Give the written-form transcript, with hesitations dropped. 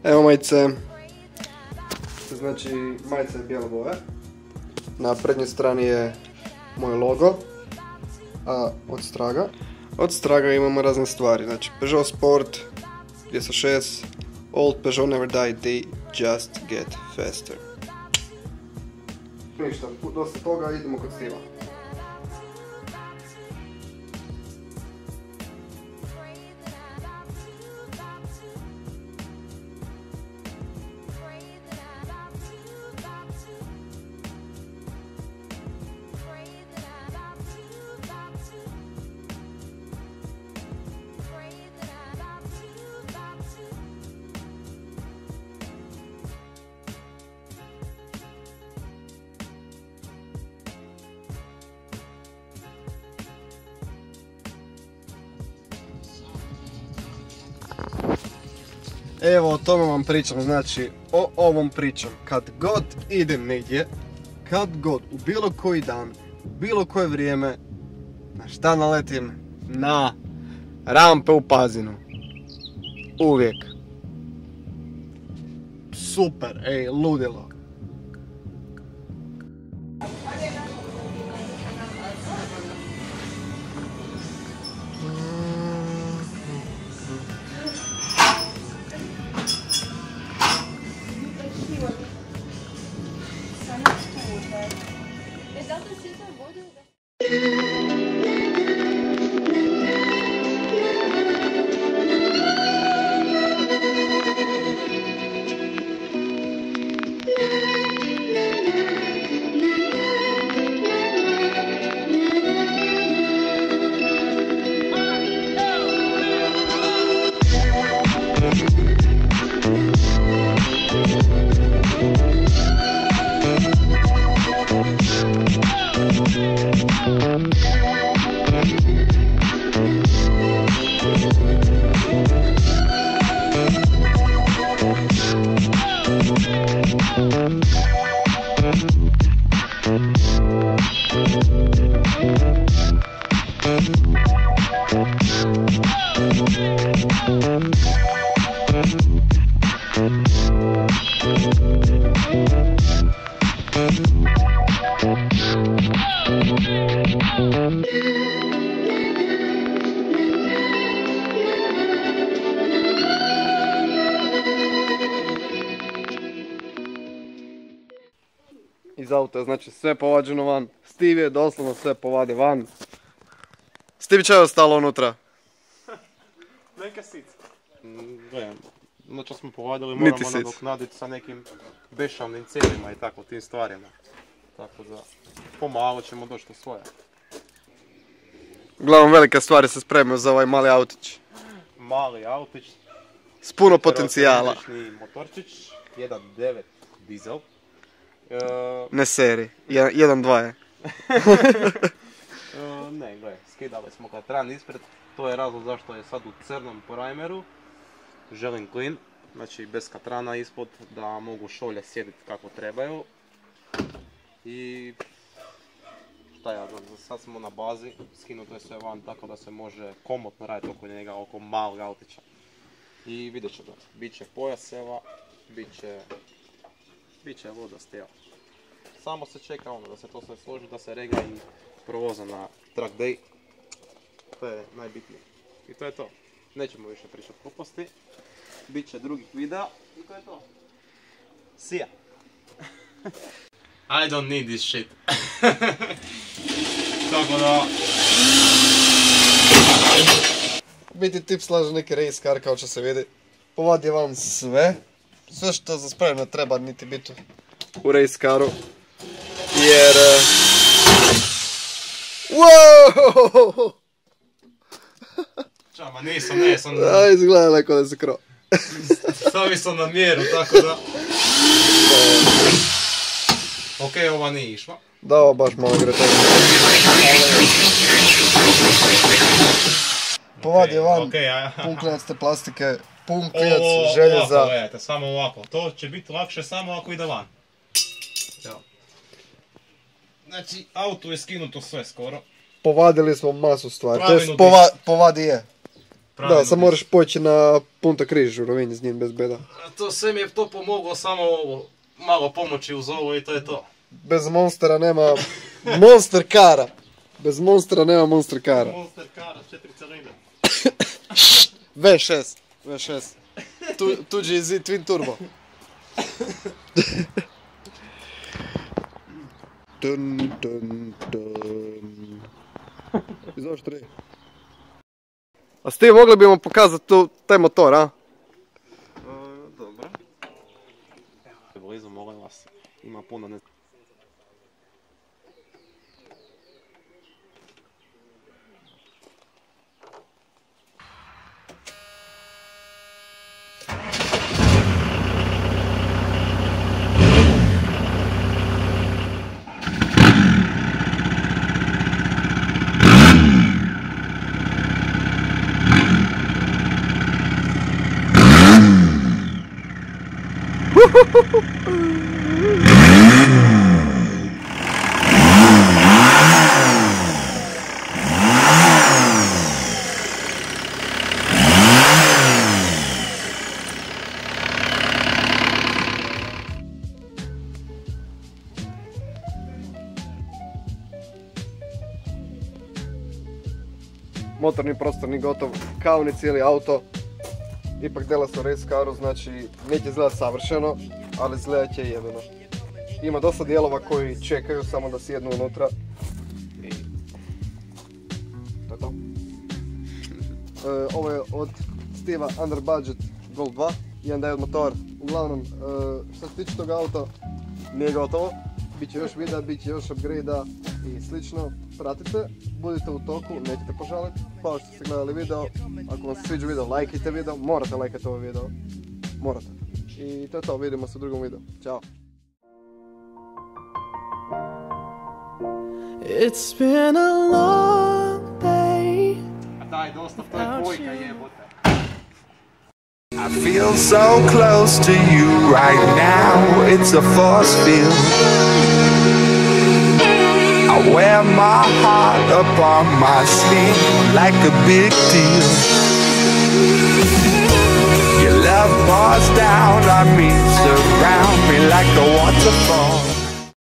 Evo majice. Znači, majica je bijele boje. Na prednjoj strani je moj logo. A od straga imamo razne stvari. Znači, Peugeot Sport 206, Old Peugeot never die, they just get faster. Ništa, dosta toga, idemo kod Stiva. Evo o tome vam pričam, znači o ovom pričam. Kad god idem negdje, kad god, u bilo koji dan, u bilo koje vrijeme, na šta naletim? Na rampe u Pazinu. Uvijek. Super, ej, ludilo. Iz auta, znači sve povađeno van. Steve je doslovno sve povade van. Steve, čo je ostalo unutra? Neka sica. Gledam, znači smo povadili, moramo nadoknaditi sa nekim bešavnim cijelima i tako, tim stvarima. Tako da, pomalo ćemo doći do svoje. Uglavnom velike stvari se spremaju za ovaj mali autić. Mali autić. S puno potencijala. Motorčić, 1.9 dizel. Ne seri, 1.2 je. Ne, gledaj, skidali smo katran ispred, to je razlog zašto je sad u crnom primeru. Želim clean, znači bez katrana ispod, da mogu šolje sjediti kako trebaju. I šta ja znam, za sad smo na bazi, skinuto je sve van tako da se može komotno raditi oko njega, oko malog autića. I vidjet ćemo, bit će pojaseva, bit će vodost, evo. Samo se čeka ono da se to sve složi, da se rega i provoza na track day. To je najbitnije. I to je to. Nećemo više pričati gluposti. Biće drugih videa i to je to. See ya. I don't need this shit. Tako da... U biti tip slaže neki race car kao što se vidi. Povadi vam sve. Sve što za spremno treba niti biti u race caru. Jer... Wow! Čama, nisam... Da, izgleda neko da se kro. Stavi sam na mjeru, tako da... Okej, ova nije išla. Da, ovo baš malo gre toga. Povadi van, pun klinac te plastike, pun klinac željeza. Ovako, gledajte, samo ovako. To će biti lakše samo ako ide van. Evo. Znači, auto je skinuto sve skoro. Povadili smo masu stvari, to je povadi je. Da, sad moraš poći na Punta Križ u Rovinj s njim bez beda. To sve mi je to pomoglo, samo ovo, malo pomoći uz ovo i to je to. Bez Monstera nema Monster Cara. Bez Monstera nema Monster Cara. Monster Cara, 4 cilindra. V6. Tuđi Z Twin Turbo. Dun, dun, dun. Izoštri. A s tim mogli bimo pokazati taj motor, a? Dobro. Evo blizu, molim vas, ima puno ne... Motorni prostor ni gotov, kao ni cijeli auto. Ipak dela su race caru, znači neće izgledati savršeno, ali izgledat će jedino. Ima dosta dijelova koji čekaju samo da sjednu unutra. I... to je to. Ovo je od Steva Under Budget Gold 2, 1.9 motor. Uglavnom, što se tiče tog auta, nije gotovo. Biće još videa, biće još upgrade-a i slično. Pratite, budite u toku, nećete požaliti. Hvala što ste gledali video. Ako vam se sviđa video, lajkajte video. Morate lajkati ovaj video. Morate. I to je to, vidimo se u drugom videu. Ćao. It's been a long day. A daj, dosta, to je dvojka, jebote. I feel so close to you right now, it's a force field. I wear my heart up on my sleeve like a big deal. Your love pours down on me, surround me like a waterfall.